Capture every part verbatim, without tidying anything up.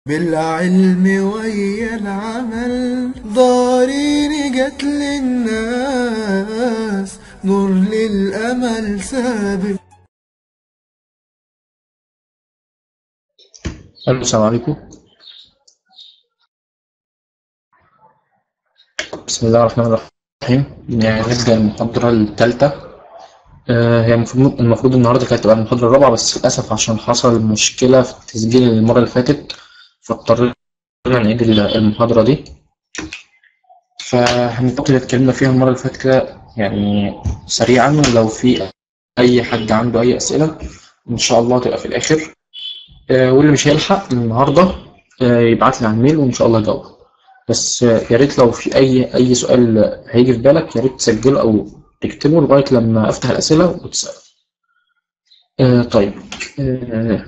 بالعلم ويا العمل ضارين جت للناس نور للأمل سابق. الو، السلام عليكم. بسم الله الرحمن الرحيم. يعني نبدأ المحاضرة الثالثة. آه هي المفروض المفروض النهارده كانت تبقى المحاضرة الرابعة، بس للأسف عشان حصل مشكلة في التسجيل المرة اللي فاتت فاضطرينا نعيد المحاضرة دي. فهنحط اللي اتكلمنا فيها المرة اللي فاتت كده يعني سريعا، ولو في أي حد عنده أي أسئلة إن شاء الله تبقى في الآخر. آه واللي مش هيلحق النهارده آه يبعت لي على الميل وإن شاء الله أجاوب. بس آه، يا ريت لو في أي أي سؤال هيجي في بالك يا ريت تسجله أو تكتبه لغاية لما أفتح الأسئلة وتسأل. آه طيب. آه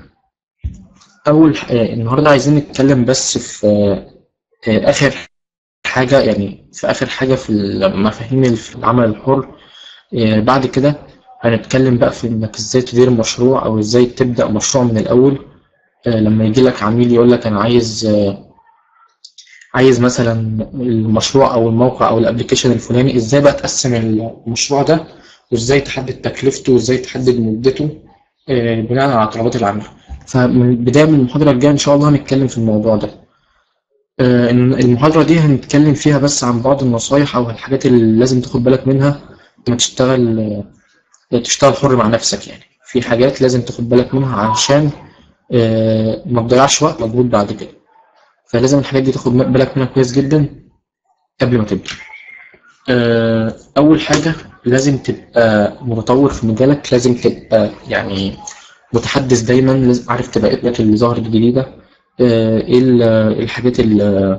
أول ح- آه النهاردة عايزين نتكلم بس في آه آه، آخر حاجة، يعني في آخر حاجة في المفاهيم اللي في العمل الحر. آه بعد كده هنتكلم بقى في إنك إزاي تدير مشروع أو إزاي تبدأ مشروع من الأول. آه لما يجي لك عميل يقول لك أنا عايز آه عايز مثلا المشروع او الموقع او الابلكيشن الفلاني، ازاي بقى تقسم المشروع ده وازاي تحدد تكلفته وازاي تحدد مدته آه، بناء على طلبات العميل. فمن البدايه من المحاضره الجايه ان شاء الله هنتكلم في الموضوع ده. آه، إن المحاضره دي هنتكلم فيها بس عن بعض النصايح او الحاجات اللي لازم تاخد بالك منها لما تشتغل آه، تشتغل حر مع نفسك. يعني في حاجات لازم تاخد بالك منها علشان آه، ما تضيعش وقت مجهود بعد كده. فلازم الحاجات دي تاخد بالك منها كويس جدا قبل ما تبدأ. آه، أول حاجة لازم تبقى متطور في مجالك، لازم تبقى يعني متحدث دايما، لازم عارف تبقى إيه الحاجات اللي ظهرت جديدة. آه، إيه ال- الحاجات اللي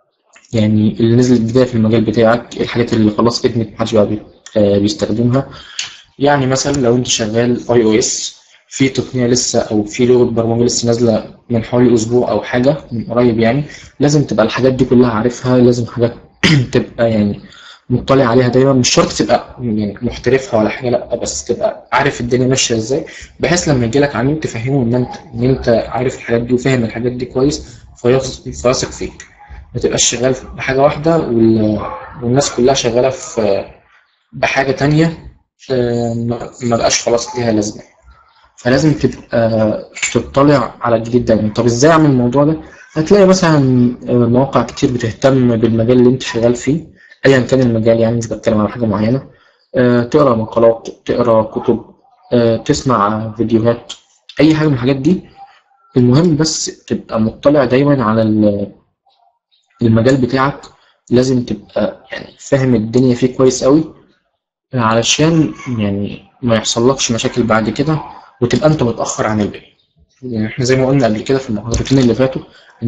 يعني اللي نزلت جديدة في المجال بتاعك، إيه الحاجات اللي خلاص ادمت محدش بقى بي- آه، بيستخدمها. يعني مثلا لو أنت شغال أي أو إس، في تقنية لسه أو في لغة برمجة لسه نازلة من حوالي أسبوع أو حاجة من قريب، يعني لازم تبقى الحاجات دي كلها عارفها. لازم حاجات تبقى يعني مطلع عليها دايما، مش شرط تبقى يعني محترفها ولا حاجه، لا بس تبقى عارف الدنيا ماشيه ازاي، بحيث لما يجي لك عميل تفهمه ان انت ان انت عارف الحاجات دي وفاهم الحاجات دي كويس فيثق فيثق فيك. ما تبقاش شغال بحاجه واحده وال... والناس كلها شغاله في بحاجه تانية. آه، ما ما بقاش خلاص ليها لازمه. فلازم تبقى تطلع على الجديد دايما. طب ازاي اعمل الموضوع ده؟ هتلاقي مثلا آه، مواقع كتير بتهتم بالمجال اللي انت شغال فيه، ايا كان المجال، يعني مش بتكلم على حاجه معينه. آه، تقرا مقالات، تقرا كتب، آه، تسمع فيديوهات، اي حاجه من الحاجات دي. المهم بس تبقى مطلع دايما على ال- المجال بتاعك. لازم تبقى يعني فاهم الدنيا فيه كويس قوي علشان يعني ما يحصلكش مشاكل بعد كده وتبقى انت متاخر عن الباقي. يعني احنا زي ما قلنا قبل كده في المحاضرتين اللي فاتوا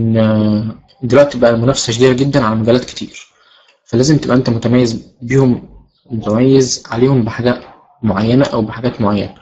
ان دلوقتي بقى المنافسة شديدة جدا على مجالات كتير، فلازم تبقى انت متميز بيهم، متميز عليهم بحاجة معينة او بحاجات معينة.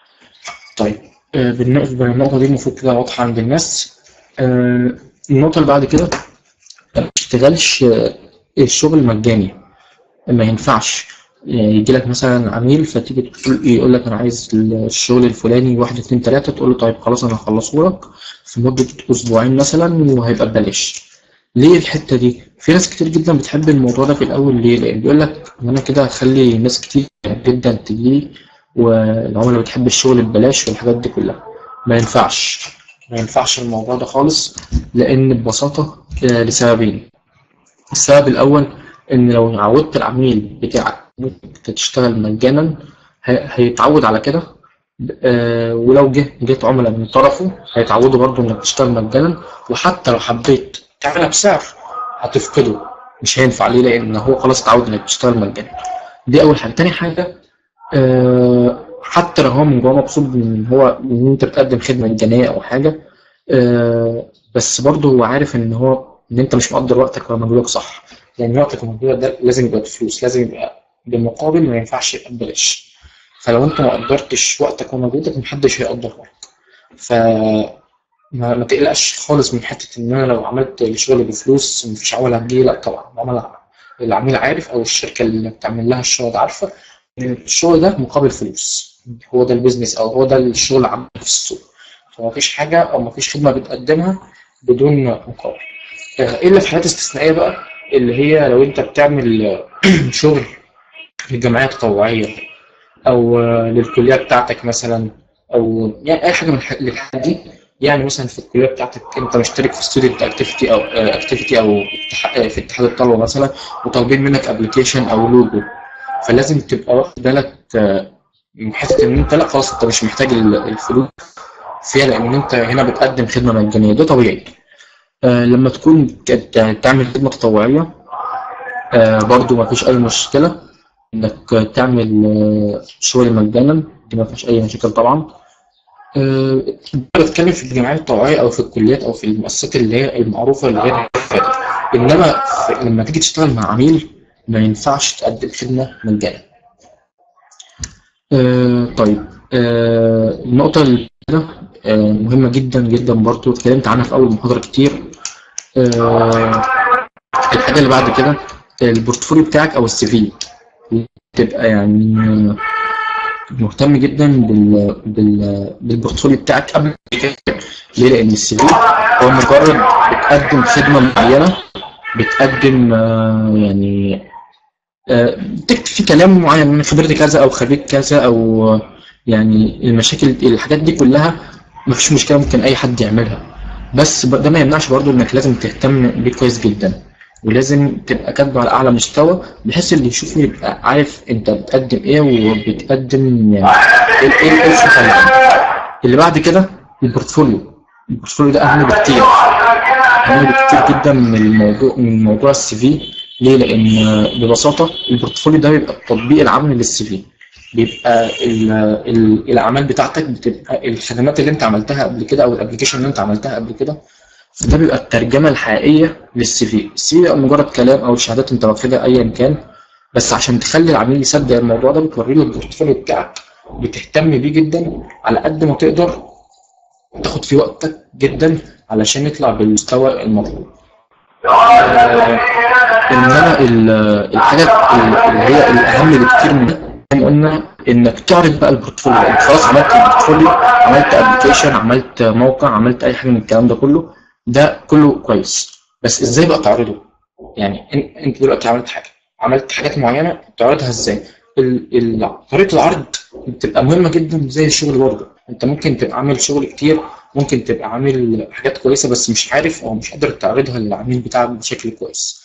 طيب. آه، بالنسبة للنقطة دي المفروض كده واضحة عند الناس. آه، النقطة اللي بعد كده، ما تشتغلش آه، الشغل مجاني. ما ينفعش يجي لك مثلا عميل فتيجي تقول يقول لك انا عايز الشغل الفلاني واحد اتنين تلاته، تقول له طيب خلاص انا هخلصه لك في مده اسبوعين مثلا وهيبقى ببلاش. ليه الحته دي؟ في ناس كتير جدا بتحب الموضوع ده في الاول. ليه؟ لان بيقول لك ان انا كده هخلي ناس كتير جدا تجيلي والعملاء بتحب الشغل ببلاش والحاجات دي كلها. ما ينفعش ما ينفعش الموضوع ده خالص، لان ببساطه آه، لسببين. السبب الأول إن لو عودت العميل بتاعك إن أنت تشتغل مجانا هي- هيتعود على كده. آه، ولو جه جيت عملاء من طرفه هيتعودوا برضه إنك تشتغل مجانا، وحتى لو حبيت تعملها بسعر هتفقده. مش هينفع ليه؟ لأن هو خلاص اتعود إنك تشتغل مجانا. دي أول حاجة. تاني حاجة، آه، حتى لو هو من جوه مبسوط إن هو إن أنت بتقدم خدمة مجانية أو حاجة، آه، بس برضه هو عارف ان هو ان انت مش مقدر وقتك ولا مجهودك صح. يعني وقتك ومجهودك ده لازم يبقى بفلوس، لازم يبقى بالمقابل، ما ينفعش يبقى ببلاش. فلو انت ما قدرتش وقتك ومجهودك محدش هيقدر وقتك. فما ما تقلقش خالص من حته ان انا لو عملت الشغل بفلوس مفيش عملاء هتجيلي. لا طبعا، العملاء العميل عارف او الشركه اللي بتعمل لها الشغل ده عارفه ان الشغل ده مقابل فلوس. هو ده البيزنس او هو ده الشغل عامل في السوق. فما فيش حاجه او ما فيش خدمه بتقدمها بدون مقابل، آه، الا في حالات استثنائيه بقى، اللي هي لو انت بتعمل شغل لجمعيه تطوعيه، او آه، للكليه بتاعتك مثلا، او يعني اي حاجه من الح- الحاجات دي. يعني مثلا في الكليه بتاعتك انت مشترك في ستودنت اكتيفيتي او اكتيفيتي او اتح- آه، في اتحاد الطلبه مثلا، وطالبين منك ابلكيشن او لوجو، فلازم تبقى واخد بالك آه، من حته ان انت لا خلاص انت مش محتاج ال- الفلوس فيها، لان انت هنا بتقدم خدمه مجانيه، ده طبيعي. آه لما تكون ك- تعمل خدمه تطوعيه، آه برضو ما فيش اي مشكله انك تعمل آه شغل مجانا، دي ما فيش اي مشاكل طبعا. آه بتكلم في الجامعات الطوعيه او في الكليات او في المؤسسات اللي هي المعروفه اللي هي الفاتحة. انما في- لما تيجي تشتغل مع عميل ما ينفعش تقدم خدمه مجانا. آه طيب، آه النقطة اللي كده آه مهمة جدا جدا برضو، اتكلمت عنها في أول محاضرة كتير. آه الحاجة اللي بعد كده البورتفوليو بتاعك أو السي في، تبقى يعني آه، مهتم جدا بال بال بالبورتفوليو بتاعك قبل كده. ليه؟ لأن السي في هو مجرد بتقدم خدمة معينة، بتقدم آه يعني آه، بتكتب فيه كلام معين، من خبرتي كذا او خريج كذا، او آه، يعني المشاكل الحاجات دي كلها مفيش مشكله، ممكن اي حد يعملها. بس ب- ده ما يمنعش برضو انك لازم تهتم بيه كويس جدا، ولازم تبقى كاتبه على اعلى مستوى، بحيث اللي يشوفه يبقى عارف انت بتقدم ايه، وبتقدم يعني ايه ايه إيه الصفه اللي عندك. اللي بعد كده البورتفوليو. البورتفوليو ده اهم بكتير، اهم بكتير جدا من الموضوع من موضوع السي في. ليه؟ لان ببساطه البورتفوليو ده بيبقى التطبيق العملي للسي في، بيبقى ال ال الاعمال بتاعتك، بتبقى الخدمات اللي انت عملتها قبل كده او الابلكيشن اللي انت عملتها قبل كده، فده بيبقى الترجمه الحقيقيه للسي في. السي في بيبقى مجرد كلام او شهادات انت واخدها ايا كان، بس عشان تخلي العميل يصدق الموضوع ده بتوري له البورتفوليو بتاعك، بتهتم بيه جدا على قد ما تقدر، تاخد فيه وقتك جدا علشان يطلع بالمستوى المطلوب. آه، انما ال- الحاجه اللي هي الاهم بكتير من ده، زي ما قلنا، انك تعرض بقى البورتفوليو. انت خلاص عملت البورتفوليو، عملت ابلكيشن، عملت موقع، عملت اي حاجه من الكلام ده كله، ده كله كويس، بس ازاي بقى تعرضه؟ يعني إن- انت دلوقتي عملت حاجه، عملت حاجات معينه، تعرضها ازاي؟ ال- ال- طريقه العرض بتبقى مهمه جدا زي الشغل برضه. انت ممكن تبقى عامل شغل كتير، ممكن تبقى عامل حاجات كويسه، بس مش عارف او مش قادر تعرضها للعميل بتاعك بشكل كويس.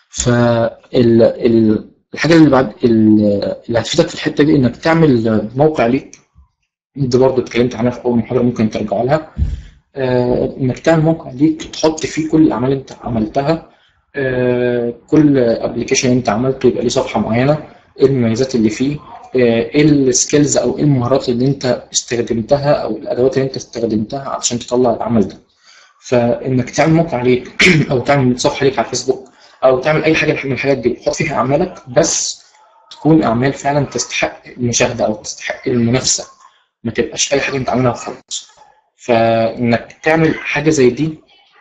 فالحاجه اللي بعد ال- اللي هتفيدك في الحته دي انك تعمل موقع ليك. دي برضه اتكلمت عنها في اول محاضره، ممكن ترجعوا لها. آه، انك تعمل موقع ليك تحط فيه كل الاعمال اللي انت عملتها، آه، كل ابلكيشن انت عملته يبقى ليه صفحه معينه، ايه المميزات اللي فيه، آه، ايه السكيلز او ايه المهارات اللي انت استخدمتها او الادوات اللي انت استخدمتها علشان تطلع العمل ده. فانك تعمل موقع ليك او تعمل صفحه ليك على الفيسبوك، او تعمل اي حاجه من الحاجات دي تحط فيها اعمالك، بس تكون اعمال فعلا تستحق المشاهده او تستحق المنافسه، ما تبقاش اي حاجه انت عاملها وخلاص. فانك تعمل حاجه زي دي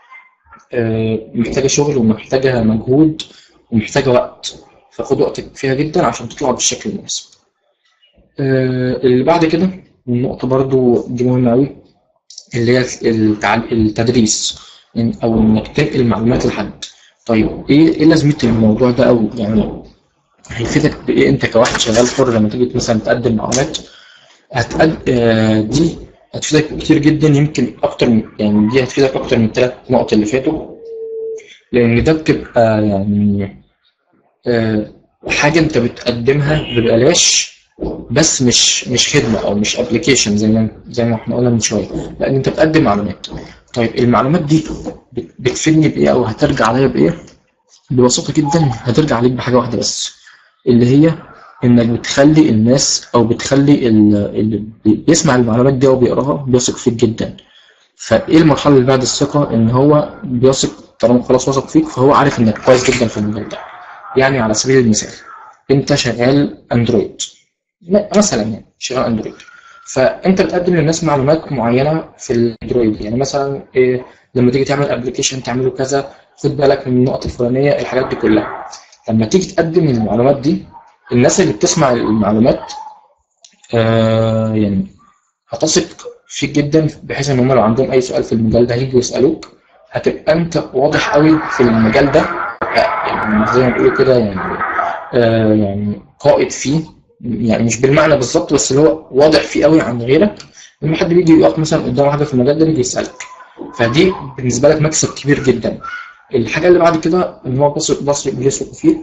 آه، محتاجه شغل ومحتاجه مجهود ومحتاجه وقت، فخد وقتك فيها جدا عشان تطلع بالشكل المناسب. آه، اللي بعد كده النقطه برضو دي مهمه قوي، اللي هي التع- التدريس، إن- او انك تنقل المعلومات لحد. طيب ايه ايه لازمه الموضوع ده، او يعني هيفيدك بايه انت كواحد شغال حر لما تيجي مثلا تقدم معلومات؟ هتقد... آه، دي هتفيدك كتير جدا، يمكن اكتر من يعني دي هتفيدك اكتر من الثلاث نقط اللي فاتوا، لان ده بتبقى يعني آه، حاجه انت بتقدمها ببلاش، بس مش مش خدمه او مش ابلكيشن زي ما زي ما احنا قلنا من شويه، لان انت بتقدم معلومات. طيب المعلومات دي بت- بتفيدني بايه او هترجع عليا بايه؟ ببساطه جدا هترجع عليك بحاجه واحده بس، اللي هي انك بتخلي الناس او بتخلي ال- اللي بيسمع المعلومات دي وبيقراها بيثق فيك جدا. فايه المرحله اللي بعد الثقه؟ ان هو بيثق، طالما خلاص وثق فيك فهو عارف انك كويس جدا في المجال ده. يعني على سبيل المثال، انت شغال اندرويد م- مثلا، يعني شغال اندرويد، فانت بتقدم للناس معلومات معينه في الاندرويد، يعني مثلا إيه، لما تيجي تعمل ابلكيشن تعمله كذا، خد بالك من النقط الفلانيه، الحاجات دي كلها. لما تيجي تقدم المعلومات دي، الناس اللي بتسمع المعلومات آه يعني هتثق فيك جدا، بحيث ان هم لو عندهم اي سؤال في المجال ده هيجوا يسالوك، هتبقى انت واضح قوي في المجال ده، يعني زي ما بيقولوا كده يعني آه يعني قائد فيه، يعني مش بالمعنى بالظبط بس اللي هو واضح فيه قوي عن غيرك. لما حد بيجي يقف مثلا قدامه حاجه في المجال ده بيجي يسالك، فدي بالنسبه لك مكسب كبير جدا. الحاجه اللي بعد كده ان هو بصر بصر بيثقوا فيك،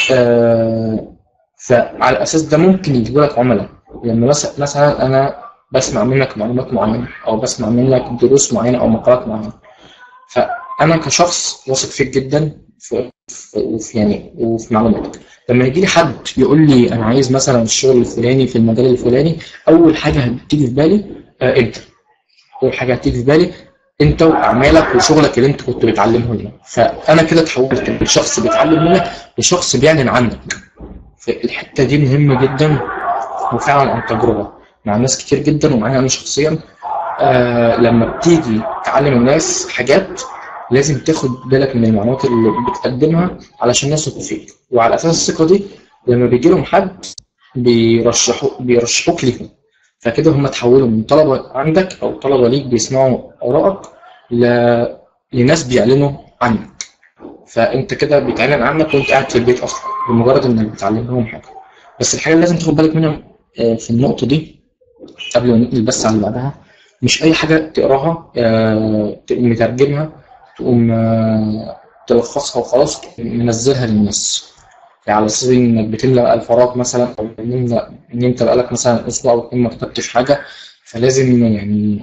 آه فعلى الاساس ده ممكن يجيبوا لك عملاء. لما مثلا مثلا انا بسمع منك معلومات معينه او بسمع منك دروس معينه او مقالات معينه، فانا كشخص واثق فيك جدا في, في, وفي يعني وفي معلوماتك. لما يجي لي حد يقول لي انا عايز مثلا الشغل الفلاني في المجال الفلاني، اول حاجه هتيجي في بالي آه انت اول حاجه هتيجي في بالي انت واعمالك وشغلك اللي انت كنت بتعلمه لنا. فانا كده اتحولت من شخص بيتعلم منك لشخص بيعلن عنك. فالحته دي مهمه جدا، وفعلا عن تجربه مع ناس كتير جدا ومعايا انا شخصيا. آه لما بتيجي تعلم الناس حاجات لازم تاخد بالك من المعلومات اللي بتقدمها علشان الناس يثقوا فيك، وعلى اساس الثقه دي لما بيجي لهم حد بيرشحوا بيرشحوك ليهم. فكده هم تحولوا من طلبه عندك او طلبه ليك بيسمعوا ارائك ل... لناس بيعلنوا عنك. فانت كده بيتعلن عنك وانت قاعد في البيت اصلا بمجرد انك بتعلم لهم حاجه. بس الحاجه اللي لازم تاخد بالك منها في النقطه دي قبل ما ننقل بس على اللي بعدها، مش اي حاجه تقراها تقوم مترجمها تقوم تلخصها وخلاص منزلها للناس، يعني على اساس انك بتملى الفراغ مثلا، او ان انت بقالك مثلا اسبوع او اتنين ما كتبتش حاجه، فلازم يعني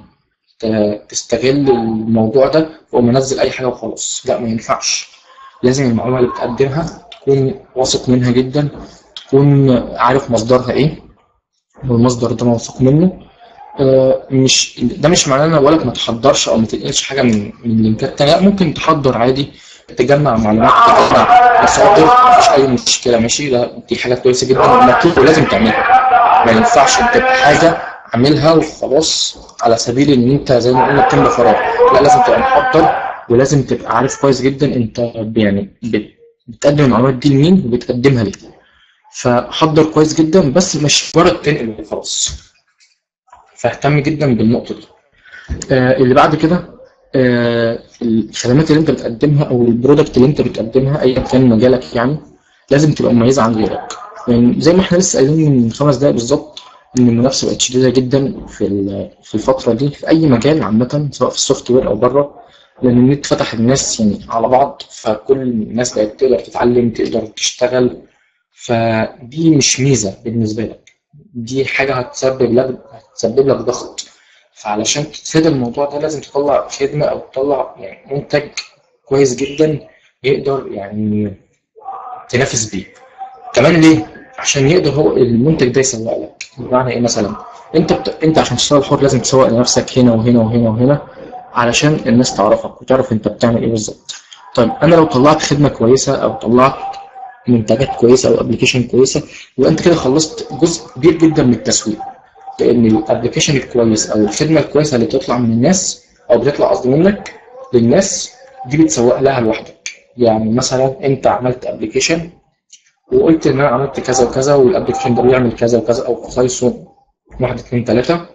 تستغل الموضوع ده وتقوم منزل اي حاجه وخلاص. لا، ما ينفعش. لازم المعلومه اللي بتقدمها تكون واثق منها جدا، تكون عارف مصدرها ايه والمصدر ده موثوق منه. آه مش ده مش معناه ان انا بقولك ما تحضرش او ما تنقلش حاجه من من لينكات تانية، ممكن تحضر عادي، تجمع معلومات، تجمع مصادر، مفيش اي مشكله، ماشي. لا، دي حاجه كويسه جدا ومطلوب ولازم تعملها. ما ينفعش انت حاجه عاملها وخلاص على سبيل ان انت زي ما قلنا بتملى فراغ. لا، لازم تبقى محضر ولازم تبقى عارف كويس جدا انت يعني بتقدم المعلومات دي لمين وبتقدمها ليه. فحضر كويس جدا، بس مش مجرد تنقل وخلاص. فاهتم جدا بالنقطه دي. آه اللي بعد كده آه الخدمات اللي انت بتقدمها او البرودكت اللي انت بتقدمها ايا كان مجالك، يعني لازم تبقى مميزه عن غيرك. يعني زي ما احنا لسه قايلين من خمس دقايق بالظبط ان المنافسه بقت شديده جدا في في الفتره دي في اي مجال عامه، سواء في السوفت وير او بره، لان النت فتح الناس يعني على بعض، فكل الناس بقت تقدر تتعلم، تقدر تشتغل. فدي مش ميزه بالنسبه لك، دي حاجه هتسبب لك هتسبب لك ضغط. فعلشان تتفادى الموضوع ده لازم تطلع خدمه او تطلع يعني منتج كويس جدا يقدر يعني تنافس بيه. كمان ليه؟ عشان يقدر هو المنتج ده يسوق لك. بمعنى ايه؟ مثلا انت بت... انت عشان تشتغل حر لازم تسوق لنفسك هنا وهنا وهنا وهنا علشان الناس تعرفك وتعرف انت بتعمل ايه بالظبط. طيب انا لو طلعت خدمه كويسه او طلعت منتجات كويسه او ابلكيشن كويسه، يبقى انت كده خلصت جزء كبير جدا من التسويق. لان الابلكيشن الكويس او الخدمه الكويسه اللي بتطلع من الناس او بتطلع قصدي منك للناس دي بتسوق لها لوحدك. يعني مثلا انت عملت ابلكيشن وقلت ان انا عملت كذا وكذا والابلكيشن ده بيعمل كذا وكذا او خصائصه واحد اتنين تلاته،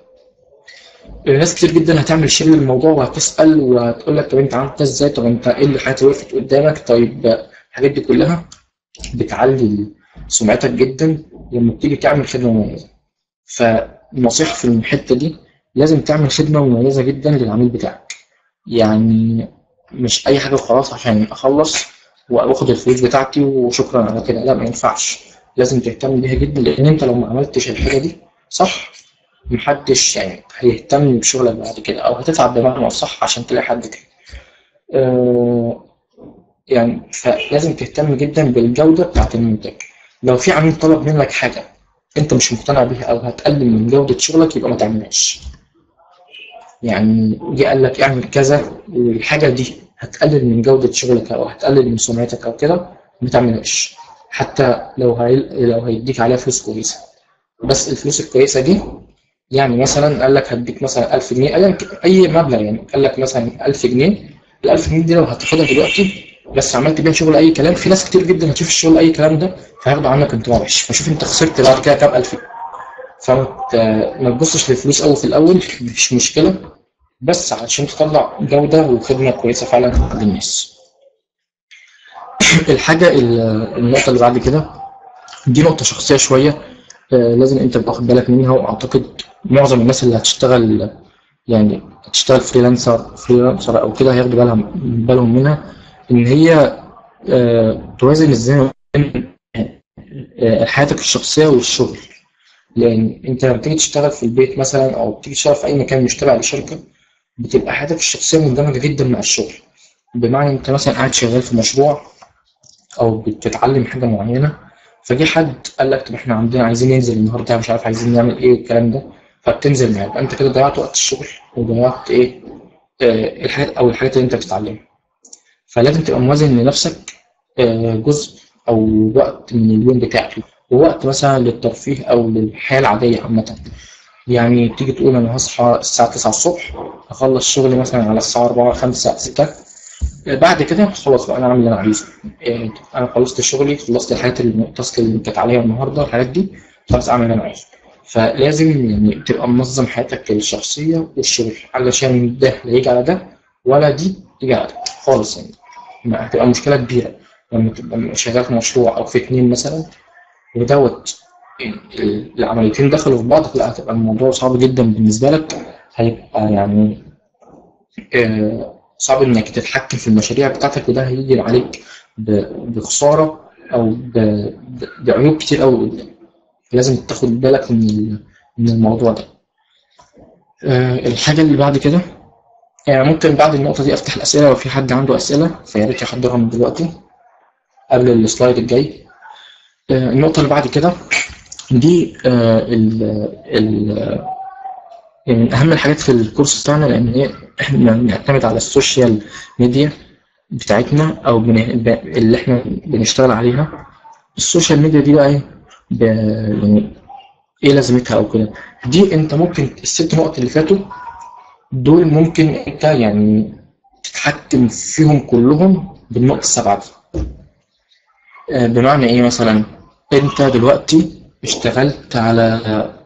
ناس كتير جدا هتعمل شير للموضوع وهتسال وهتقول لك طب انت عملت ازاي، طب انت ايه اللي حاجات وقفت قدامك، طيب الحاجات دي كلها بتعلي سمعتك جدا لما بتيجي تعمل خدمه مميزه. فالنصيحه في الحته دي لازم تعمل خدمه مميزه جدا للعميل بتاعك. يعني مش اي حاجه وخلاص عشان اخلص واخد الفلوس بتاعتي وشكرا على كده، لا ما ينفعش. لازم تهتم بيها جدا، لان انت لو ما عملتش الحاجه دي صح محدش يعني هيهتم بشغلك بعد كده، او هتتعب بمعنى اصح عشان تلاقي حد تاني. آه يعني فلازم تهتم جدا بالجوده بتاعت المنتج. لو في عميل طلب منك حاجه انت مش مقتنع بيها او هتقلل من جوده شغلك يبقى ما تعملهاش. يعني جه قال لك اعمل كذا والحاجه دي هتقلل من جوده شغلك او هتقلل من سمعتك او كده، ما تعملهاش حتى لو هي... لو هيديك عليها فلوس كويسه. بس الفلوس الكويسه دي يعني مثلا قال لك هديك مثلا ألف جنيه اي اي مبلغ، يعني قال لك مثلا ألف جنيه، ال ألف جنيه دي لو هتاخدها دلوقتي بس عملت بيها شغل اي كلام، في ناس كتير جدا هتشوف الشغل اي كلام ده فهياخدوا عنك انطباع وحش، فشوف انت خسرت بعد كده كام ألف. فما ما تبصش للفلوس قوي في الاول، مفيش مشكله، بس علشان تطلع جودة وخدمة كويسة فعلا للناس. الحاجة ال- النقطة اللي بعد كده دي نقطة شخصية شوية، آه، لازم انت تبقى واخد بالك منها، واعتقد معظم الناس اللي هتشتغل يعني هتشتغل فريلانسر فريلانسر او كده هياخدوا بالهم بالهم منها، ان هي آه، توازن ازاي بين آه، حياتك الشخصية والشغل. لان انت لما تيجي تشتغل في البيت مثلا او تيجي تشتغل في اي مكان مش تابع لشركة، بتبقى حياتك الشخصية مندمجة جدا مع الشغل. بمعنى انت مثلا قاعد شغال في مشروع او بتتعلم حاجة معينة، فجي حد قال لك طب احنا عندنا عايزين ننزل النهارده مش عارف عايزين نعمل ايه والكلام ده، فبتنزل معاه، يبقى انت كده ضيعت وقت الشغل وضيعت ايه، آه الحاجات او الحاجات اللي انت بتتعلمها. فلازم تبقى موازن لنفسك آه جزء او وقت من اليوم بتاعك، ووقت مثلا للترفيه او للحياة العادية عامة. يعني تيجي تقول انا هصحى الساعة تسعة الصبح، اخلص شغلي مثلا على الساعة أربعة خمسة ستة، بعد كده خلاص بقى انا اعمل اللي انا عايزه. إيه، انا خلصت شغلي، خلصت الحاجات اللي التاسك اللي كانت عليا النهارده، الحاجات دي خلاص اعمل اللي انا عايزه. فلازم يعني تبقى منظم حياتك الشخصيه والشغل، علشان ده لا يجي على ده ولا دي تيجي على ده خالص. يعني ما هتبقى مشكله كبيره لما تبقى شغال في مشروع او في اتنين مثلا، ودوت ال- العمليتين دخلوا في بعض، لا هتبقى الموضوع صعب جدا بالنسبه لك. هيبقى يعني آه، صعب انك تتحكم في المشاريع بتاعتك، وده هيجي عليك ب- بخسارة او ب- ب- بعيوب كتير قوي قدام. لازم تاخد بالك من ال- من الموضوع ده. آه، الحاجة اللي بعد كده، يعني ممكن بعد النقطة دي افتح الأسئلة لو في حد عنده أسئلة، فيا ريت يحضرها من دلوقتي قبل السلايد الجاي. آه، النقطة اللي بعد كده دي آه، ال ال يعني من أهم الحاجات في الكورس بتاعنا، لأن هي إحنا بنعتمد على السوشيال ميديا بتاعتنا او بن... ب... اللي احنا بنشتغل عليها. السوشيال ميديا دي بقى ايه، ب... يعني ايه لازمتها او كده. دي انت ممكن الست نقط اللي فاتوا دول ممكن انت يعني تتحكم فيهم كلهم بالنقط السبعة دي. آه، بمعنى ايه؟ مثلا انت دلوقتي اشتغلت على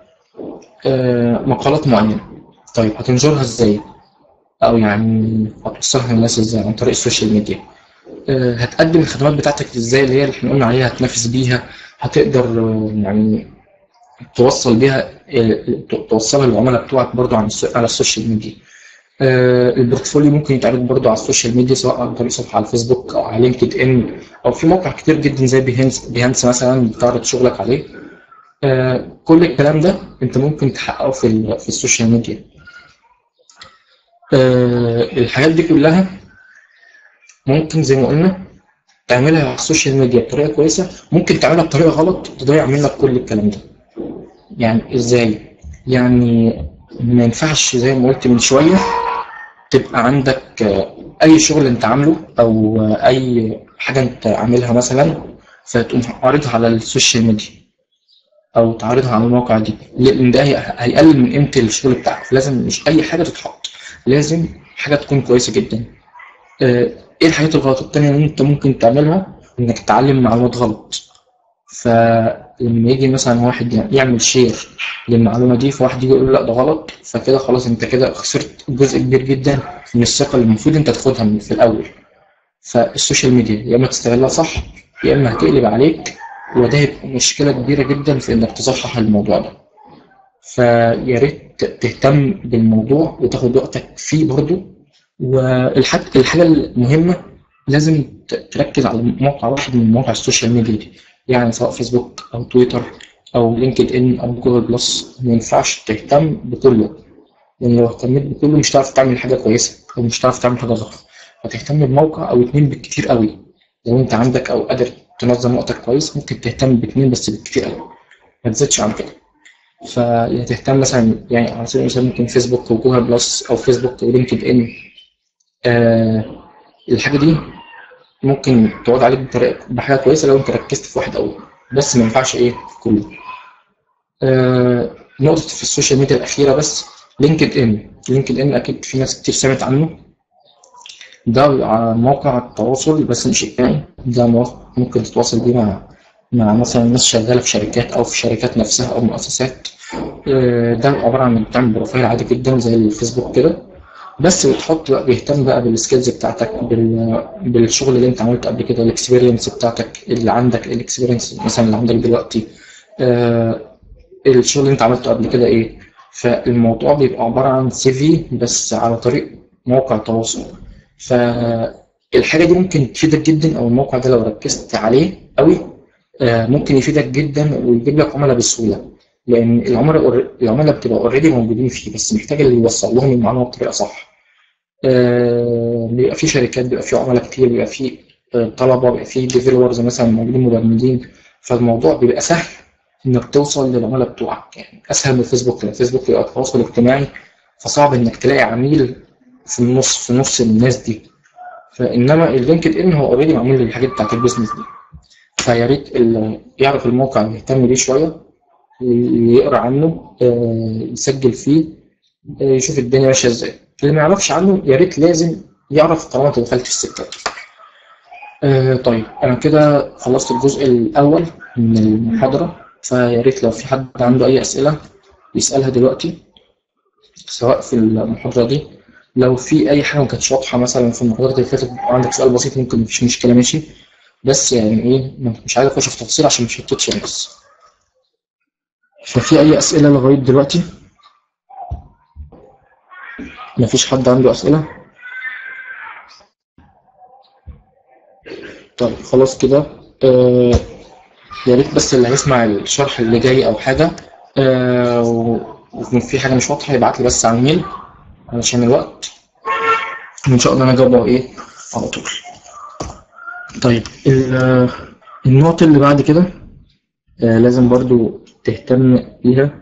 آه، مقالات معينة، طيب هتنشرها ازاي؟ او يعني هتوصلها للناس ازاي؟ عن طريق السوشيال ميديا. آه، هتقدم الخدمات بتاعتك ازاي اللي هي اللي احنا قلنا عليها، هتنافس بيها، هتقدر آه، يعني توصل بيها آه، توصلها للعملاء بتوعك برضو عن الس- على السوشيال ميديا. آه، البورتفوليو ممكن يتعرض برضو على السوشيال ميديا، سواء عن طريق صفحة على الفيسبوك او على لينكد ان، او في مواقع كتير جدا زي بيهانس بيهانس مثلا بتعرض شغلك عليه. آه، كل الكلام ده انت ممكن تحققه في ال- في السوشيال ميديا. آه، الحاجات دي كلها ممكن زي ما قلنا تعملها على السوشيال ميديا بطريقة كويسة، ممكن تعملها بطريقة غلط تضيع منك كل الكلام ده. يعني ازاي؟ يعني ما ينفعش زي ما قلت من شوية تبقى عندك آه، أي شغل أنت عامله أو آه، أي حاجة أنت عاملها مثلا، فتقوم عارضها على السوشيال ميديا أو تعرضها على المواقع دي، لأن ده هي- هيقلل من قيمة الشغل بتاعك. لازم مش أي حاجة تتحط، لازم حاجة تكون كويسة جدا. آه، إيه الحاجات الغلط التانية اللي أنت ممكن تعملها؟ إنك تتعلم معلومات غلط. فلما يجي مثلا واحد يعمل شير للمعلومة دي، فواحد يجي يقول له لا ده غلط، فكده خلاص انت كده خسرت جزء كبير جدا من الثقة اللي المفروض انت تاخدها من في الأول. فالسوشيال ميديا يا اما تستغلها صح، يا اما هتقلب عليك، وده هيبقى مشكلة كبيرة جدا في انك تصحح الموضوع ده. فيا ريت تهتم بالموضوع وتاخد وقتك فيه برضو. والحاجة الحاجة المهمة، لازم ت- تركز على موقع واحد من مواقع السوشيال ميديا دي، يعني سواء فيسبوك أو تويتر أو لينكد إن أو جوجل بلس. ما ينفعش تهتم بكله، لأن لو اهتميت بكله مش هتعرف تعمل حاجة كويسة أو مش هتعرف تعمل حاجة غلط. فتهتم بموقع أو اتنين بالكتير قوي. لو أنت عندك أو قادر تنظم وقتك كويس ممكن تهتم باتنين بس بالكتير قوي، ما تزيدش عن كده. فتهتم مثلا يعني على سبيل المثال ممكن فيسبوك وجوجل بلس أو فيسبوك ولينكد إن. آه الحاجة دي ممكن تعود عليك بطريقة بحاجة كويسة لو أنت ركزت في واحد أول، بس ما ينفعش إيه في كله. آه نقطة في السوشيال ميديا الأخيرة بس، لينكد إن. لينكد إن أكيد في ناس كتير سمعت عنه. ده موقع التواصل بس مش اجتماعي، ده موقع ممكن تتواصل بيه مع مع مثلا ناس شغالة في شركات أو في شركات نفسها أو مؤسسات. آه، ده عبارة عن إنك بتعمل بروفايل عادي جدا زي الفيسبوك كده، بس بتحط بقى، بيهتم بقى بالسكيلز بتاعتك، بال... بالشغل اللي انت عملته قبل كده، الاكسبيرينس بتاعتك اللي عندك، الاكسبيرينس مثلا اللي عندك دلوقتي، آه الشغل اللي انت عملته قبل كده ايه. فالموضوع بيبقى عبارة عن سي في بس على طريق موقع تواصل. فالحاجة دي ممكن تفيدك جدا، او الموقع ده لو ركزت عليه قوي آه ممكن يفيدك جدا ويجيب لك عملاء بسهولة، لان العملاء العملاء بتبقى اوريدي موجودين فيه، بس محتاج اللي يوصل لهم المعلومة بطريقة صح. آه، بيبقى في شركات، بيبقى في عملاء كتير، بيبقى في آه، طلبة، بيبقى في ديفيلورز مثلا موجودين، مبرمجين. فالموضوع بيبقى سهل انك توصل للعملاء بتوعك، يعني اسهل من الفيسبوك، لان الفيسبوك بيبقى تواصل اجتماعي، فصعب انك تلاقي عميل في النص في نص الناس دي. فانما اللينكد ان هو اوريدي معمول للحاجات بتاعت البيزنس دي. فيا ريت اللي يعرف الموقع يهتم بيه شويه، يقرا عنه، آه، يسجل فيه، آه، يشوف الدنيا ماشيه ازاي. اللي ما يعرفش عنه يا ريت لازم يعرف طالما انت دخلت في السكه دي. آه طيب انا كده خلصت الجزء الاول من المحاضره، فيا ريت لو في حد عنده اي اسئله يسالها دلوقتي سواء في المحاضره دي. لو في اي حاجه ما كانتش واضحه مثلا في المحاضرات اللي فاتت عندك سؤال بسيط ممكن، مفيش مشكله ماشي، بس يعني ايه مش عايز اخش في تفاصيل عشان مش هتتش يعني. بس ففي اي اسئله لغايه دلوقتي؟ مفيش حد عنده اسئله؟ طيب خلاص كده. آه يا ريت بس اللي هيسمع الشرح اللي جاي او حاجه آه وفي حاجه مش واضحه يبعت لي بس على الميل علشان الوقت، وان شاء الله انا اجاوبه ايه على طول. طيب النقطه اللي بعد كده آه لازم برضو تهتم بيها،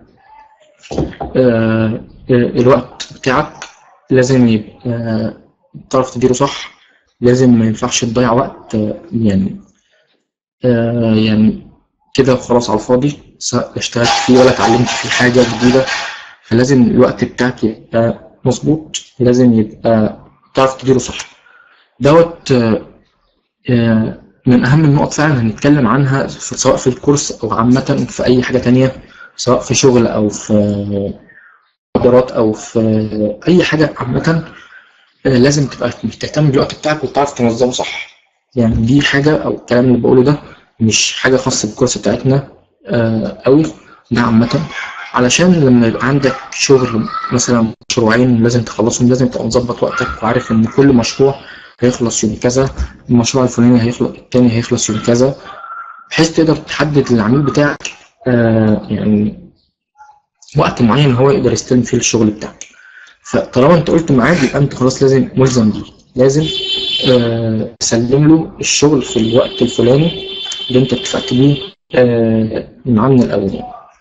آه الوقت بتاعك لازم يبقى آه تعرف تديره صح. لازم ما ينفعش تضيع وقت آه يعني آه يعني كده خلاص على الفاضي، سواء اشتغلت فيه ولا اتعلمت فيه حاجة جديدة. فلازم الوقت بتاعك يبقى مظبوط، لازم يبقى تعرف تديره صح. دوت آه من أهم النقط فعلا هنتكلم عنها سواء في الكورس أو عامة في أي حاجة تانية، سواء في شغل أو في محاضرات أو في أي حاجة عامة. آه لازم تبقى تهتم بالوقت بتاعك وتعرف تنظمه صح. يعني دي حاجة، أو الكلام اللي بقوله ده مش حاجة خاصة بالكورس بتاعتنا آه أوي، ده عامة. علشان لما يبقى عندك شغل مثلا مشروعين لازم تخلصهم، لازم تبقى مظبط وقتك وعارف إن كل مشروع هيخلص يوم كذا، المشروع الفلاني هيخلص التاني هيخلص يوم كذا، بحيث تقدر تحدد للعميل بتاعك آه يعني وقت معين هو يقدر يستلم فيه الشغل بتاعك. فطالما أنت قلت ميعاد يبقى أنت خلاص لازم ملزم بيه، لازم آه تسلم له الشغل في الوقت الفلاني اللي انت اتفقت بيه آه معاه من الاول.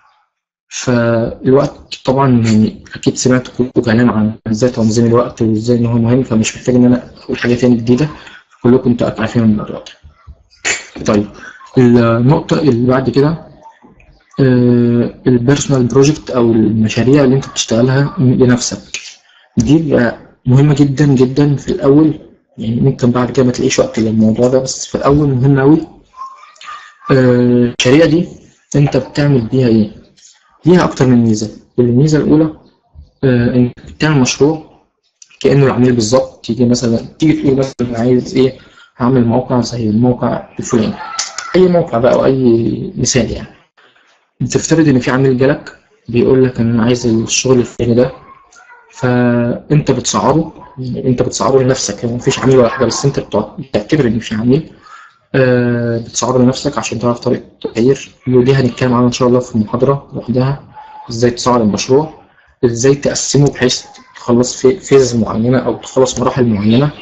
فالوقت طبعا يعني اكيد سمعت كلكم كلام عن ازاي تنظيم الوقت وازاي ان هو مهم، فمش محتاج ان انا اقول حاجه تاني جديده، كلكم انتوا عارفين الموضوع ده. طيب النقطه اللي بعد كده آه البيرسونال بروجكت او المشاريع اللي انت بتشتغلها لنفسك، دي مهمه جدا جدا في الاول. يعني ممكن بعد كده ما تلاقيش وقت للموضوع ده، بس في الاول مهم قوي. المشاريع دي انت بتعمل بيها ايه؟ ليها اكتر من ميزه. الميزه الاولى آه انك بتعمل مشروع كانه العميل بالظبط. تيجي مثلا تيجي تقول مثلا عايز ايه، هعمل موقع زي الموقع الفلاني، اي موقع بقى او اي مثال يعني. بتفترض ان في عميل جالك بيقول لك انا عايز الشغل الفلاني ده، فانت بتسعره، انت بتسعره لنفسك، يعني مفيش عميل ولا حاجه، بس انت بتعتبر ان في عميل أه بتسعره لنفسك عشان تعرف طريقة التغيير. ودي هنتكلم عنها إن شاء الله في محاضرة لوحدها، إزاي تسعر المشروع، إزاي تقسمه بحيث تخلص في فيز معينة أو تخلص مراحل معينة.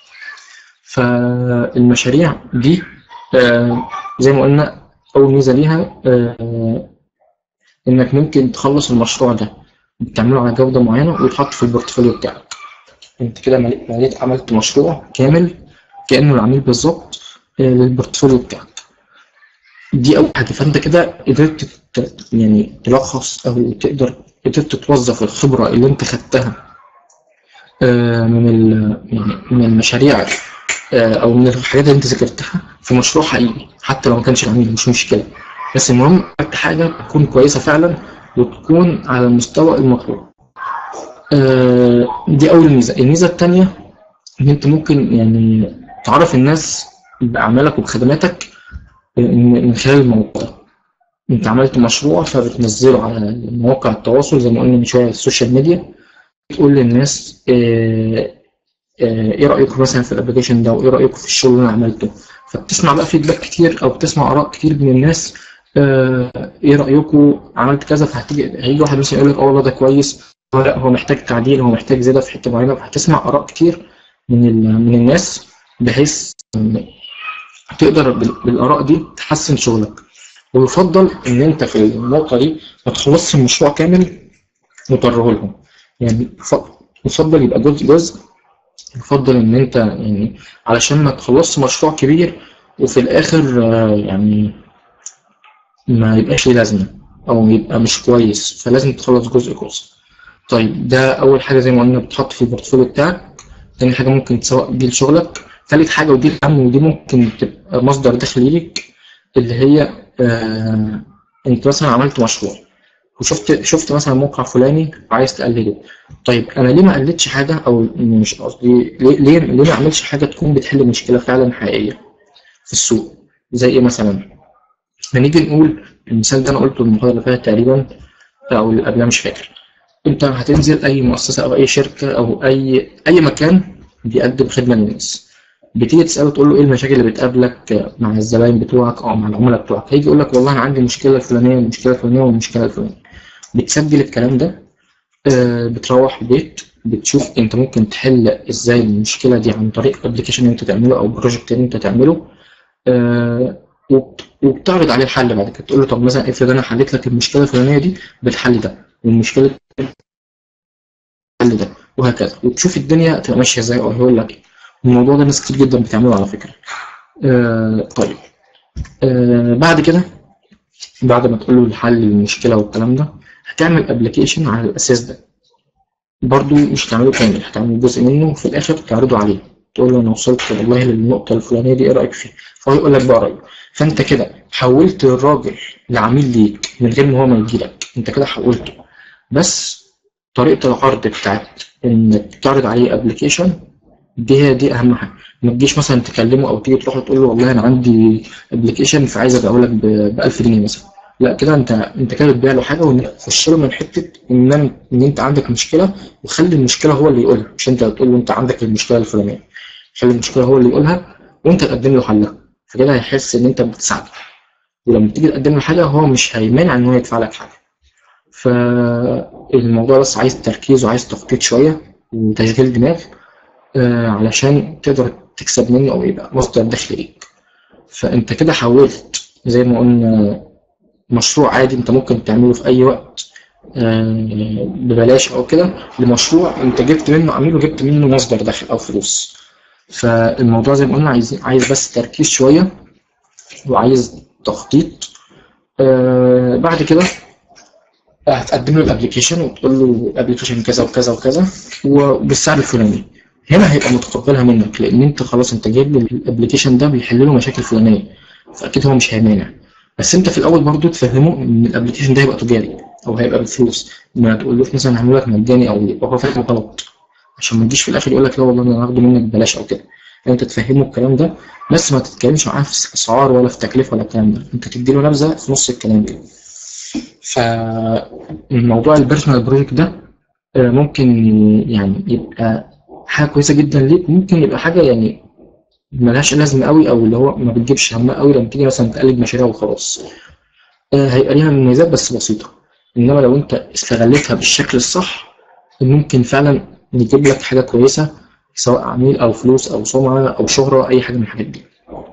فالمشاريع دي أه زي ما قلنا أول ميزة ليها أه إنك ممكن تخلص المشروع ده بتعمله على جودة معينة ويتحط في البورتفوليو بتاعك. أنت كده مليت عملت مشروع كامل كأنه العميل بالظبط للبورتفوليو بتاعك. دي اول حاجه. فانت كده قدرت يعني تلخص او تقدر قدرت توظف الخبره اللي انت خدتها من يعني من المشاريع او من الحاجات اللي انت ذاكرتها في مشروع حقيقي، حتى لو ما كانش العميل مش مشكله، بس المهم خدت حاجه تكون كويسه فعلا وتكون على المستوى المطلوب. آه، دي اول ميزه. الميزه الثانيه ان انت ممكن يعني تعرف الناس باعمالك وبخدماتك من من خلال الموقع ده. انت عملت مشروع فبتنزله على مواقع التواصل زي ما قلنا من شويه، السوشيال ميديا، تقول للناس آه، آه، ايه رايكم مثلا في الابلكيشن ده، وايه رايكم في الشغل اللي انا عملته. فبتسمع بقى فيدباك كتير او بتسمع اراء كتير من الناس. آه، ايه رايكم، عملت كذا، فهتيجي هيجي واحد مثلا يقول لك اه والله ده كويس، هو لا هو محتاج تعديل، هو محتاج زياده في حته معينه. فهتسمع اراء كتير من ال- من الناس، بحيث تقدر بال- بالاراء دي تحسن شغلك. ويفضل ان انت في النقطه دي ما تخلصش المشروع كامل وتوريه لهم. يعني ف- يفضل يبقى جزء جزء. يفضل ان انت يعني علشان ما تخلصش مشروع كبير وفي الاخر آه، يعني ما يبقاش ليه لازمه او يبقى مش كويس، فلازم تخلص جزء جزء. طيب ده اول حاجه زي ما قلنا بتحط في البورتفوليو بتاعك. تاني حاجه ممكن تسوق بيه لشغلك. تالت حاجه ودي الاهم ودي ممكن تبقى مصدر دخل ليك، اللي هي آه انت مثلا عملت مشروع وشفت شفت مثلا موقع فلاني وعايز تقلده. طيب انا ليه ما قلدش حاجه، او مش قصدي ليه ليه ليه ما اعملش حاجه تكون بتحل مشكله فعلا حقيقيه في السوق. زي ايه مثلا؟ هنيجي نقول المثال ده انا قلته المحاضره اللي فاتت تقريبا او اللي قبلها مش فاكر. انت هتنزل اي مؤسسه او اي شركه او اي اي مكان بيقدم خدمه للناس، بتيجي تساله تقول له ايه المشاكل اللي بتقابلك مع الزباين بتوعك او مع العملاء بتوعك. هيجي يقول لك والله انا عندي المشكله الفلانيه والمشكله الفلانيه والمشكله الفلانيه. بتسجل الكلام ده، آه، بتروح البيت بتشوف انت ممكن تحل ازاي المشكله دي عن طريق ابلكيشن انت تعمله او بروجكت انت تعمله. آه، وبت- وبتعرض عليه الحل بعد كده. تقول له طب مثلا افرض انا حليت لك المشكله الفلانيه دي بالحل ده، والمشكله بالحل ده، وهكذا. وتشوف الدنيا تبقى ماشيه ازاي او هيقول لك إيه. الموضوع ده ناس كتير جدا بتعمله على فكره. آه، طيب آه، بعد كده بعد ما تقول له الحل المشكله والكلام ده، هتعمل ابلكيشن على الاساس ده. برضو مش هتعمله كامل، هتعمل جزء منه وفي الاخر تعرضه عليه. تقول له انا وصلت والله للنقطه الفلانيه دي، ايه رايك فيها؟ فهو يقول لك بقى رايه. فانت كده حولت الراجل لعميل ليك من غير ما هو ما يجي لك، انت كده حولته. بس طريقه العرض بتاعت انك تعرض عليه ابلكيشن دي هي دي اهم حاجه. ما تجيش مثلا تكلمه او تيجي تروح له تقول له والله انا عندي ابلكيشن فعايز ابيعه لك ب ألف جنيه مثلا. لا كده انت انت كده بتبيع له حاجه، وتخش له من حته ان ان انت عندك مشكله، وخلي المشكله هو اللي يقولها، مش انت تقول له انت عندك المشكله الفلانيه. خلي المشكله هو اللي يقولها وانت تقدم له حلها. فكده هيحس ان انت بتساعده، ولما تيجي تقدم له حاجه هو مش هيمانع ان هو يدفع لك حاجه. فالموضوع بس عايز تركيز وعايز تخطيط شويه وتشغيل دماغ، آه، علشان تقدر تكسب منه او يبقى مصدر دخل ليك. فانت كده حولت زي ما قلنا مشروع عادي انت ممكن تعمله في اي وقت آه، ببلاش او كده، لمشروع انت جبت منه عميل وجبت منه مصدر دخل او فلوس. فالموضوع زي ما قلنا عايز عايز بس تركيز شويه وعايز تخطيط. آه، بعد كده هتقدم له الابلكيشن وتقول له الابلكيشن كذا وكذا وكذا وبالسعر الفلاني. هنا هيبقى متقبلها منك لان انت خلاص انت جايب له الابلكيشن ده بيحل له مشاكل فلانيه، فاكيد هو مش هيمانع. بس انت في الاول برضو تفهمه ان الابلكيشن ده هيبقى تجاري او هيبقى بفلوس. ما تقولوش مثلا هعمل لك مجاني او يبقى هو فاهم غلط، عشان ما تجيش في الاخر يقول لك لا والله انا هاخده منك ببلاش او كده. انت تفهمه الكلام ده، بس ما تتكلمش معاه في اسعار ولا في تكلفه ولا الكلام ده. انت تدي له نبذه في نص الكلام ده. فالموضوع البيرسونال بروجكت ده آه، ممكن يعني يبقى حاجه كويسه جدا ليك، ممكن يبقى حاجه يعني ملهاش لازمه قوي او اللي هو ما بتجيبش همها قوي لما تيجي مثلا تقلد مشاريع وخلاص. آه، هيبقى ليها مميزات بس بسيطه. انما لو انت استغلتها بالشكل الصح ممكن فعلا نجيب لك حاجه كويسه، سواء عميل او فلوس او سمعه او شهره، اي حاجه من الحاجات دي.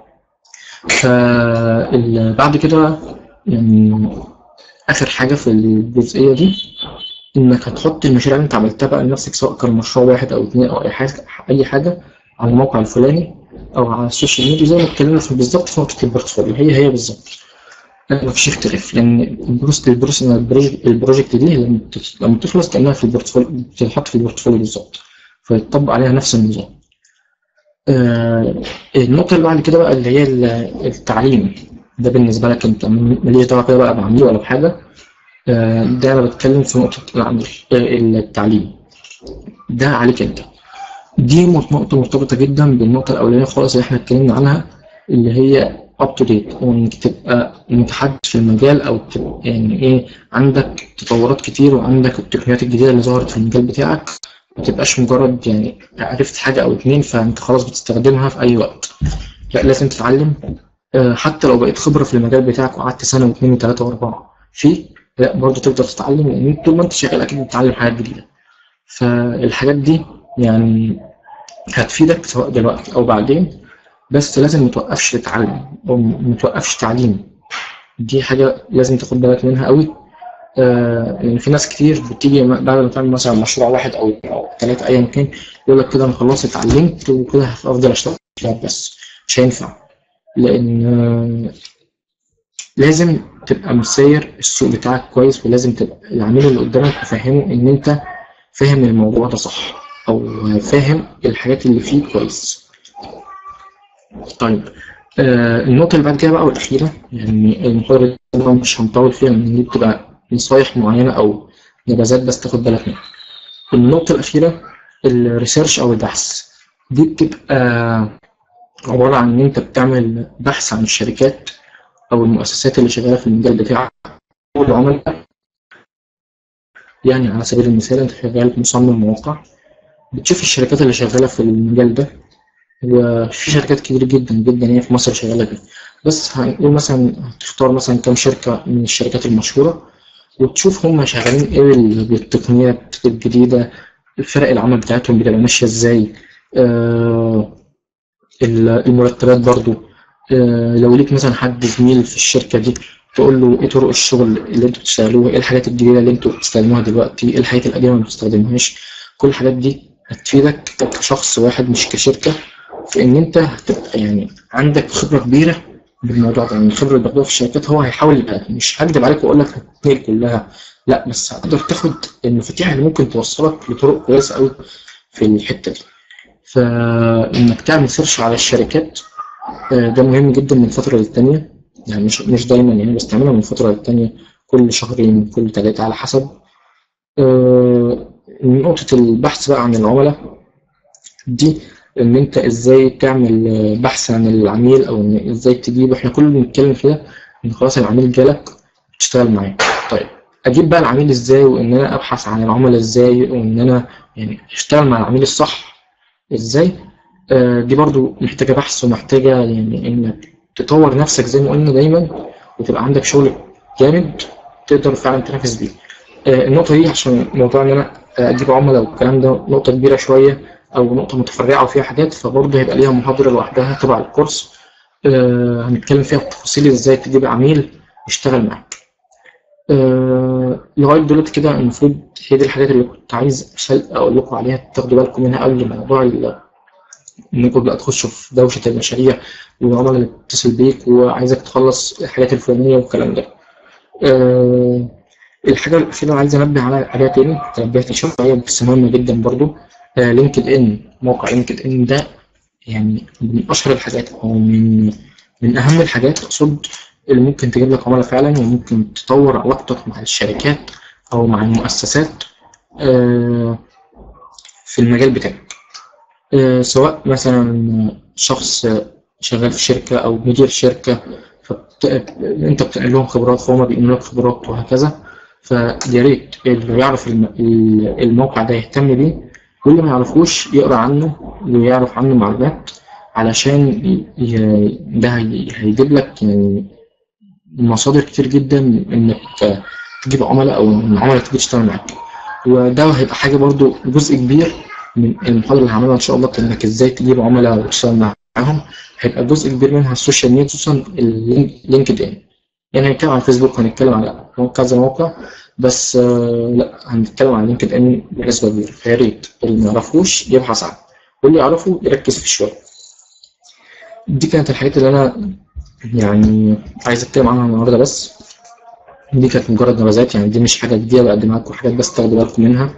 فبعد كده يعني اخر حاجه في الجزئيه دي انك هتحط المشاريع اللي انت عملتها بقى لنفسك، سواء كان مشروع واحد او اتنين او اي حاجه اي حاجه على الموقع الفلاني او على السوشيال ميديا، زي ما اتكلمنا في بالظبط في نقطه البورتفوليو. هي هي بالظبط، مفيش اختلاف. لان البروست البروجكت البروجكت دي لما بت- لما تخلص كانها في البورتفوليو، بتتحط في البورتفوليو بالظبط، فيطبق عليها نفس النظام. آه، النقطه اللي بعد كده بقى اللي هي ال- التعليم. ده بالنسبه لك انت ماليش دعوه كده بقى بعميل ولا بحاجه. آه، ده انا بتكلم في نقطه العمل، آه، التعليم. ده عليك انت. دي نقطة مرتبطة جدا بالنقطة الأولانية خالص اللي احنا اتكلمنا عنها، اللي هي up to date، وإنك تبقى متحدث في المجال، أو تبقى يعني إيه، عندك تطورات كتير وعندك التقنيات الجديدة اللي ظهرت في المجال بتاعك، ما تبقاش مجرد يعني عرفت حاجة أو اتنين فأنت خلاص بتستخدمها في أي وقت. لا، لازم تتعلم. آه، حتى لو بقيت خبرة في المجال بتاعك وقعدت سنة واثنين وثلاثة وأربعة فيه، لا برضه تقدر تتعلم، لأن طول ما أنت شغال أكيد بتتعلم حاجات جديدة. فالحاجات دي يعني هتفيدك سواء دلوقتي أو بعدين، بس لازم متوقفش تتعلم أو متوقفش تعليم. دي حاجة لازم تاخد بالك منها قوي. آه، لأن في ناس كتير بتيجي بعد ما تعمل مثلا مشروع واحد أو أو ثلاثة أيا كان، يقول لك كده أنا خلاص اتعلمت وكده هفضل أشتغل بس. مش هينفع، لأن آه، لازم تبقى مسير السوق بتاعك كويس، ولازم تبقى العميل اللي قدامك تفهمه إن أنت فاهم الموضوع ده صح، أو فاهم الحاجات اللي فيه كويس. طيب، آه النقطة اللي بعد كده بقى والأخيرة، يعني المحاضرة دي طبعاً مش هنطول فيها لأن دي بتبقى نصايح معينة أو نبذات بس تاخد بالك منها. النقطة الأخيرة الريسيرش أو البحث. دي بتبقى عبارة عن إن أنت بتعمل بحث عن الشركات أو المؤسسات اللي شغالة في المجال بتاعك والعملاء. يعني على سبيل المثال أنت شغال مصمم مواقع، بتشوف الشركات اللي شغالة في المجال ده، وفي شركات كتير جدا جدا هي في مصر شغالة بيه. بس هنقول مثلا هتختار مثلا كام شركة من الشركات المشهورة، وتشوف هم شغالين ايه بالتقنيات الجديدة، فرق العمل بتاعتهم بتبقى ماشية ازاي، آه المرتبات برضو. آه لو ليك مثلا حد زميل في الشركة دي تقول له ايه طرق الشغل اللي انتوا بتشتغلوها، ايه الحاجات الجديدة اللي انتوا بتستخدموها دلوقتي، ايه الحاجات القديمة اللي ما بتستخدموهاش. كل الحاجات دي هتفيدك كشخص واحد مش كشركة، في ان انت هتبقى يعني عندك خبرة كبيرة بالموضوع ده. يعني الخبرة اللي باخدوها في الشركات هو هيحاول يبقى، مش هكدب عليك واقول لك هتنقل كلها، لا، بس هتقدر تاخد المفاتيح اللي ممكن توصلك لطرق كويسة قوي في الحتة دي. فانك تعمل سيرش على الشركات ده مهم جدا من فترة للتانية، يعني مش مش دايما، يعني بستعملها من فترة للتانية، كل شهرين كل ثلاثة على حسب. نقطة البحث بقى عن العملاء دي، ان انت ازاي تعمل بحث عن العميل، او ان ازاي تجيبه. احنا كل اللي بنتكلم فيها ان خلاص العميل جالك تشتغل معاه. طيب اجيب بقى العميل ازاي، وان انا ابحث عن العملاء ازاي، وان انا يعني اشتغل مع العميل الصح ازاي. آه دي برضو محتاجة بحث، ومحتاجة يعني انك تطور نفسك زي ما قلنا دايما، وتبقى عندك شغل جامد تقدر فعلا تنافس بيه. آه النقطة دي عشان موضوع ان انا اجيب عملاء والكلام ده نقطة كبيرة شوية، او نقطة متفرعة وفيها حاجات، فبرضه هيبقى ليها محاضرة لوحدها تبع الكورس. آه هنتكلم فيها بتفاصيل ازاي تجيب عميل يشتغل معاك. آه لغاية دلوقتي كده المفروض هي دي الحاجات اللي كنت عايز اقول لكم عليها تاخدوا بالكم منها قبل موضوع انكم بقى تخشوا في دوشة المشاريع والعملاء اللي بتتصل بيك وعايزك تخلص الحاجات الفلانية والكلام ده. آه الحاجة الأخيرة اللي عايز أنبه عليها تاني، تنبهت شوية بس مهمة جدا برضو، آه لينكد إن. موقع لينكد إن ده يعني من أشهر الحاجات، أو من من أهم الحاجات أقصد، اللي ممكن تجيب لك عملاء فعلا، وممكن تطور علاقتك مع الشركات أو مع المؤسسات آه في المجال بتاعك. آه سواء مثلا شخص شغال في شركة أو مدير شركة، فبت... أنت بتنقل لهم خبرات فهم بينقلوا لك خبرات وهكذا. فيا ريت اللي يعرف الموقع ده يهتم بيه، واللي ما يعرفوش يقرأ عنه ويعرف عنه معلومات، علشان ي... ده هيجيب لك يعني مصادر كتير جدا انك تجيب عملاء، او ان عملاء تيجي تشتغل معاك. وده هيبقى حاجة برضو جزء كبير من المحاضرة اللي هعملها ان شاء الله، انك ازاي تجيب عملاء وتشتغل معاهم. هيبقى جزء كبير منها السوشيال ميديا، خصوصا اللينكد ان. يعني هنتكلم على الفيسبوك، هنتكلم على كذا موقع، بس آه لا هنتكلم على لينكد ان بنسبة كبيرة. فيا ريت اللي ما يعرفوش يبحث عنه، واللي يعرفه يركز فيه شوية. دي كانت الحاجات اللي انا يعني عايز اتكلم عنها النهارده، بس دي كانت مجرد نبذات، يعني دي مش حاجة جديدة بقدمها لكم، حاجات بس تاخدوا بالكم منها.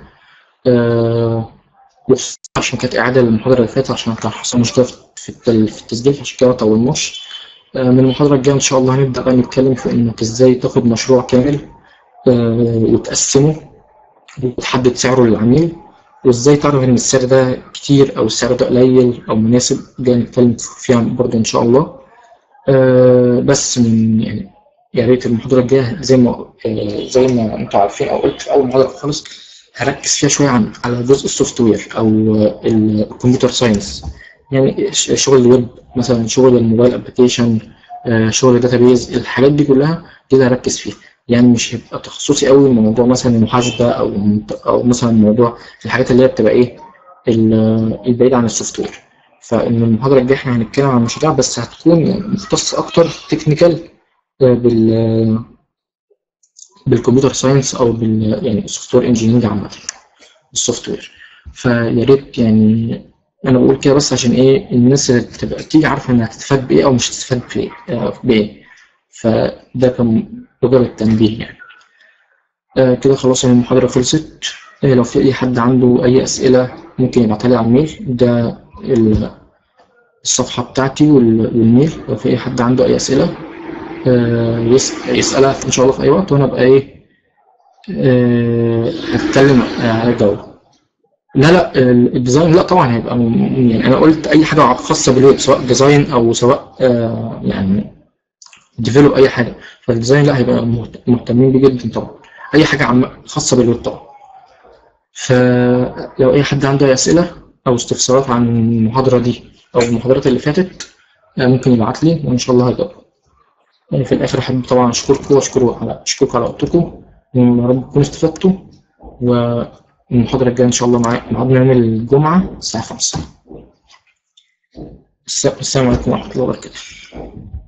آه عشان كانت إعادة للمحاضرة اللي فاتت، عشان كان حصل مشكلة في التسجيل، عشان كده مطولناش. من المحاضرة الجاية إن شاء الله هنبدأ بقى نتكلم في إنك إزاي تاخد مشروع كامل وتقسمه وتحدد سعره للعميل، وازاي تعرف ان السعر ده كتير او السعر ده قليل او مناسب، ده نتكلم فيها برضه ان شاء الله. آه بس من يعني يا ريت المحاضرة الجاية زي ما آه زي ما انتوا عارفين او قلت في اول محاضرة خالص، هركز فيها شوية عن على جزء السوفت وير او الكمبيوتر ساينس، يعني شغل الويب مثلا، شغل الموبايل ابلكيشن، آه شغل الداتابيز، الحاجات دي كلها كده هركز فيها. يعني مش هيبقى تخصصي قوي موضوع مثلا المحاسبة او او مثلا موضوع الحاجات اللي هي بتبقى ايه البعيدة عن السوفت وير. فإن المحاضرة الجاية احنا هنتكلم عن المشاريع، بس هتكون يعني مختصة أكتر تكنيكال بال بالكمبيوتر ساينس أو بال يعني السوفت وير انجينيرنج عامة، السوفت وير. فيا ريت يعني أنا بقول كده بس عشان إيه الناس اللي تبقى تيجي عارفة إنها هتستفاد بإيه أو مش هتستفاد بإيه بإيه فده كان مجرد التنبيه يعني. آه كده خلاص المحاضرة خلصت. آه لو في أي حد عنده أي أسئلة ممكن يبعتها لي على الميل، ده الصفحة بتاعتي والميل. لو في أي حد عنده أي أسئلة آه يسألها إن شاء الله في أي وقت، وأنا أبقى إيه آه هتكلم هجاوب. لا لا الديزاين لا طبعا هيبقى يعني أنا قلت أي حاجة خاصة بالويب، سواء ديزاين أو سواء آه يعني ديفلوب أي حاجة، فالديزاين لا هيبقى مهتمين بيه جدا طبعا، أي حاجة عم خاصة بالويب طبعا. فلو أي حد عنده أي أسئلة أو استفسارات عن المحاضرة دي أو المحاضرات اللي فاتت ممكن يبعت لي وإن شاء الله هجاوب. يعني في الآخر أحب طبعا أشكركم وأشكركم على أشكركم على وقتكم، ويا رب تكونوا استفدتوا. والمحاضرة الجاية إن شاء الله معادنا يوم الجمعة الساعة خمسة. السلام عليكم ورحمة الله وبركاته.